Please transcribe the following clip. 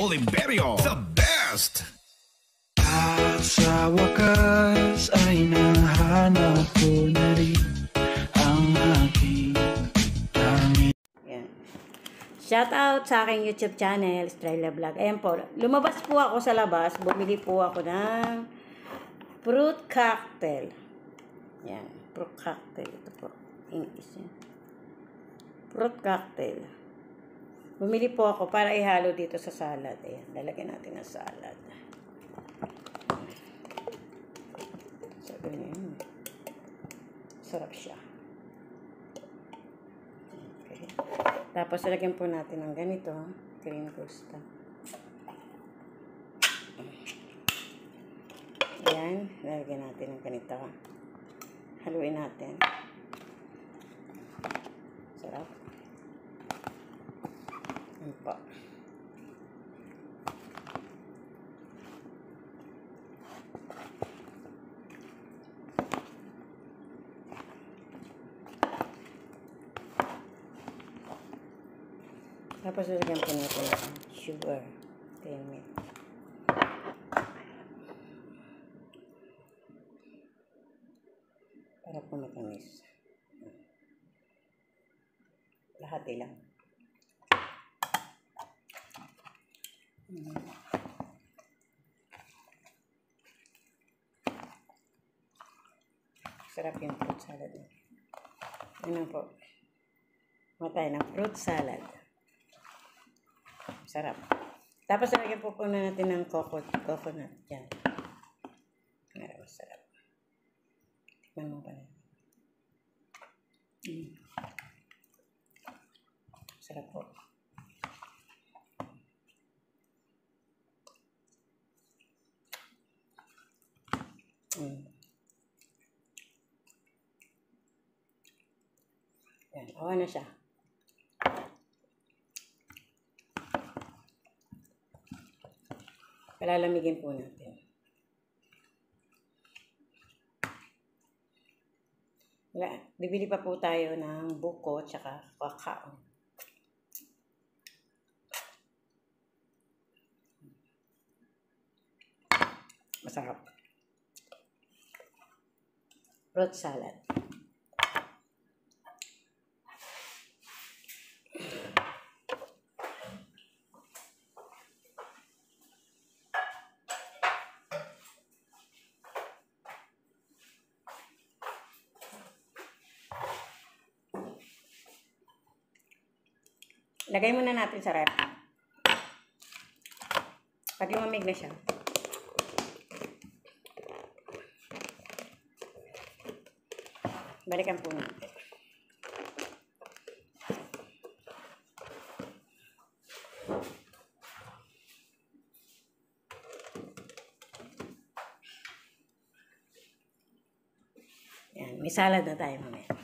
Oliverio, the best! At sa wakas ay nahanap ko na rin ang aking tanging. Yan. Shout out sa aking YouTube channel, Estrella Vlog. Ayan po, lumabas po ako sa labas, bumili po ako ng fruit cocktail. Yan, fruit cocktail. Ito po, English yan. Fruit cocktail. Bumili po ako para ihalo dito sa salad. Ayan, lalagyan natin ng salad. So, ganyan. Sarap siya. Okay. Tapos, lalagyan po natin ng ganito, cream gusta. Ayan, lalagyan natin ng ganito. Haluin natin. Sarap. Ayan po. Tapos lalagyan po natin ng sugar. Tingnan. Para po matamis. Lahat lang. Sarap yung fruit salad. Ano po? Matay ng fruit salad. Sarap. Tapos lagyan po natin ng coconut. Yan. Masarap. Tikman mo pa na. Sarap po. Yan. Awa na siya. Palalamigin po natin. Bibili pa po tayo ng buko tsaka kakao. Masarap. Fruit salad. Lagay muna natin sa ref. Pag lumamig na siya. Balikan po natin. Yan, may salad na tayo mamaya.